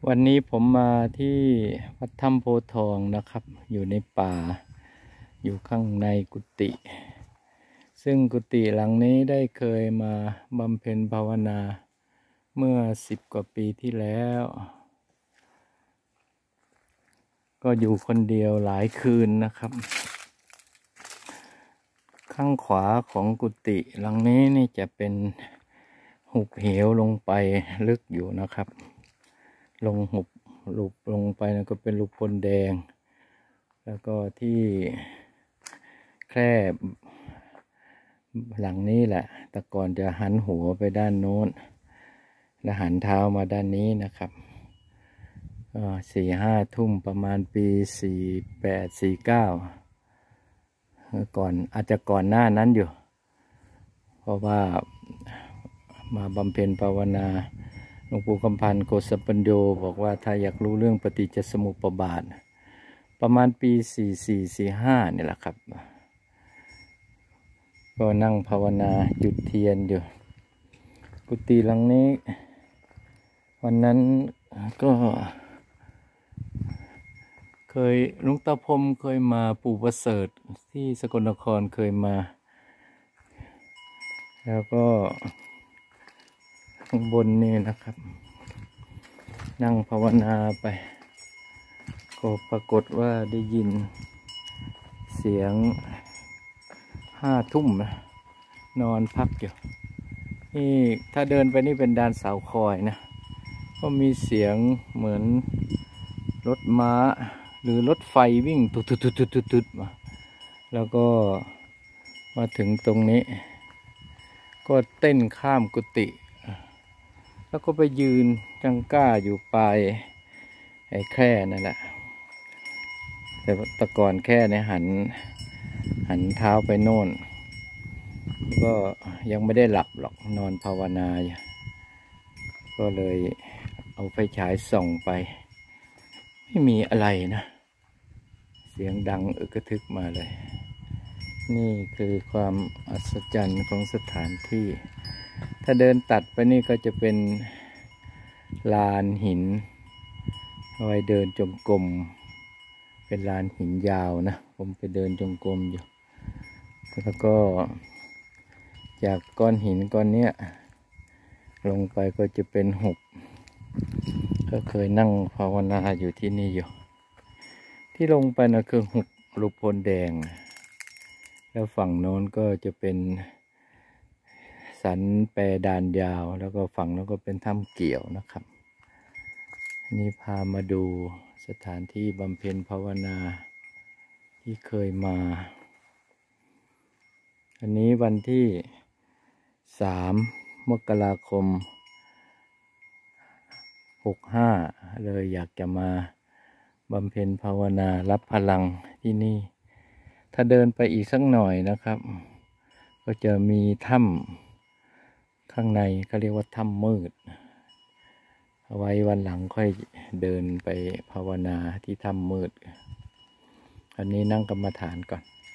วันนี้ผมมาที่วัดถ้ำโพธิ์ทองนะครับอยู่ในป่าอยู่ข้างในกุฏิซึ่งกุฏิหลังนี้ได้เคยมาบำเพ็ญภาวนาเมื่อ10 กว่าปีที่แล้วก็อยู่คนเดียวหลายคืนนะครับข้างขวาของกุฏิหลังนี้นี่จะเป็นหุบเหวลงไปลึกอยู่นะครับลงหุบลงไปนะก็เป็นลูกพลแดงแล้วก็ที่แคร่หลังนี้แหละแต่ก่อนจะหันหัวไปด้านโน้นและหันเท้ามาด้านนี้นะครับ4-5 ทุ่มประมาณปี48-49ก่อนอาจจะก่อนหน้านั้นอยู่เพราะว่ามาบำเพ็ญภาวนาหลวงปู่คำพันธ์โกศปัญโยบอกว่าถ้าอยากรู้เรื่องปฏิจจสมุปบาทประมาณปี44-45นี่แหละครับก็นั่งภาวนาจุดเทียนอยู่กุฏิหลังนี้วันนั้นก็เคยหลวงตาพรหมเคยมาปู่ประเสริฐที่สกลนครเคยมาแล้วก็ข้างบนนี่นะครับนั่งภาวนาไปก็ปรากฏว่าได้ยินเสียง5 ทุ่มนะนอนพักอยู่นี่ถ้าเดินไปนี่เป็นด่านเสาคอยนะก็มีเสียงเหมือนรถม้าหรือรถไฟวิ่งตุดมาแล้วก็มาถึงตรงนี้ก็เต้นข้ามกุฏิแล้วก็ไปยืนจังก้าอยู่ปลายไอ้แคร่นั่นแหละแต่ตะกอนแคร่เนี่ยหันเท้าไปโน่นก็ยังไม่ได้หลับหรอกนอนภาวนาอยู่ก็เลยเอาไฟฉายส่องไปไม่มีอะไรนะเสียงดังอึกกระทึกมาเลยนี่คือความอัศจรรย์ของสถานที่ถ้าเดินตัดไปนี่ก็จะเป็นลานหินเอาไว้เดินจงกรมเป็นลานหินยาวนะผมไปเดินจงกรมอยู่แล้วก็จากก้อนหินก้อนเนี้ยลงไปก็จะเป็นหุบก็เคยนั่งภาวนาอยู่ที่นี่อยู่ที่ลงไปนะคือหุบลูกพลแดงแล้วฝั่งโน้นก็จะเป็นสันแปรดานยาวแล้วก็ฝั่งนั้นก็เป็นถ้ำเกี่ยวนะครับนี่พามาดูสถานที่บำเพ็ญภาวนาที่เคยมาอันนี้วันที่3 มกราคม 65เลยอยากจะมาบำเพ็ญภาวนารับพลังที่นี่ถ้าเดินไปอีกสักหน่อยนะครับก็จะมีถ้ำข้างในเขาเรียกว่าถ้ำมืดเอาไว้วันหลังค่อยเดินไปภาวนาที่ถ้ำมืดอันนี้นั่งกรรมฐานก่อน